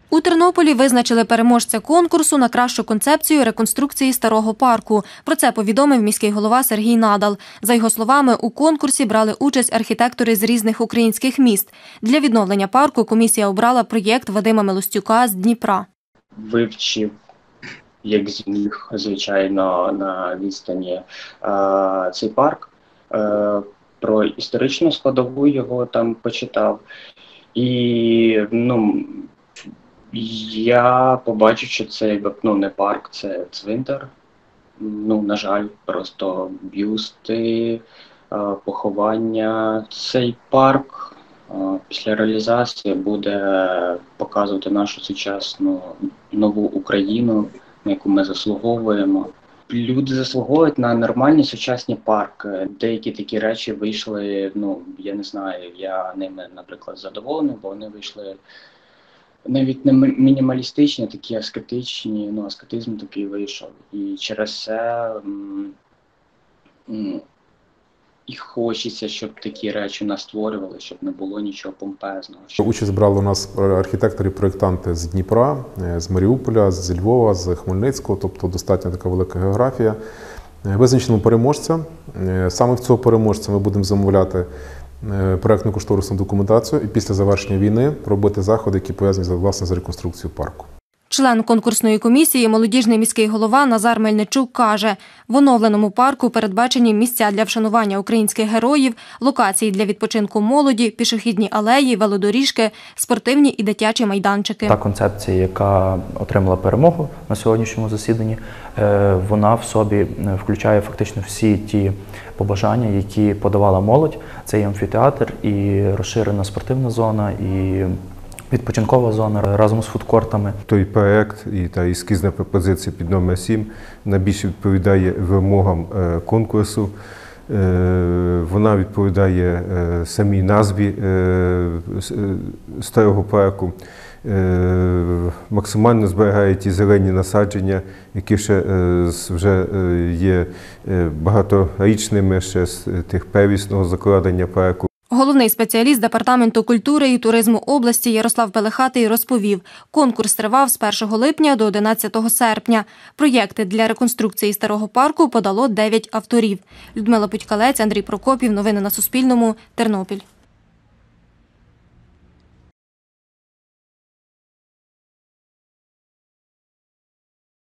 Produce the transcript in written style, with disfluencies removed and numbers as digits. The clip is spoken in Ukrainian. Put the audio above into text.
У Тернополі визначили переможця конкурсу на кращу концепцію реконструкції старого парку. Про це повідомив міський голова Сергій Надал. За його словами, у конкурсі брали участь архітектори з різних українських міст. Для відновлення парку комісія обрала проєкт Вадима Милостюка з Дніпра. Вивчив, як зміг, звичайно, на відстані цей парк. Про історичну складову його там почитав. І, я побачив, що це не парк, це цвинтар. На жаль, просто бюсти, поховання. Цей парк після реалізації буде показувати нашу сучасну нову Україну, на яку ми заслуговуємо. Люди заслуговують на нормальні сучасні парки. Деякі такі речі вийшли, я не знаю, я ними, наприклад, задоволений, бо вони вийшли навіть не мінімалістичні, такі аскетичні, аскетизм такий вийшов. І через це і хочеться, щоб такі речі нас створювали, щоб не було нічого помпезного. Участь брали у нас архітектори-проєктанти з Дніпра, з Маріуполя, з Львова, з Хмельницького, тобто достатньо така велика географія. Визначено переможця. Саме в цього переможця ми будемо замовляти проєктно-кошторисну документацію і після завершення війни робити заходи, які пов'язані власне з реконструкцією парку. Член конкурсної комісії, молодіжний міський голова Назар Мельничук каже, в оновленому парку передбачені місця для вшанування українських героїв, локації для відпочинку молоді, пішохідні алеї, велодоріжки, спортивні і дитячі майданчики. Та концепція, яка отримала перемогу на сьогоднішньому засіданні, вона в собі включає фактично всі ті побажання, які подавала молодь. Це і амфітеатр, і розширена спортивна зона, і відпочинкова зона разом з фудкортами. Той проєкт і та ескізна пропозиція під номер 7 найбільше відповідає вимогам конкурсу. Вона відповідає самій назві старого парку. Максимально зберігає ті зелені насадження, які ще вже є багаторічними ще з тих первісного закладення парку. Головний спеціаліст Департаменту культури і туризму області Ярослав Пелехатий розповів, конкурс тривав з 1 липня до 11 серпня. Проєкти для реконструкції старого парку подало 9 авторів. Людмила Путькалець, Андрій Прокопів. Новини на Суспільному. Тернопіль.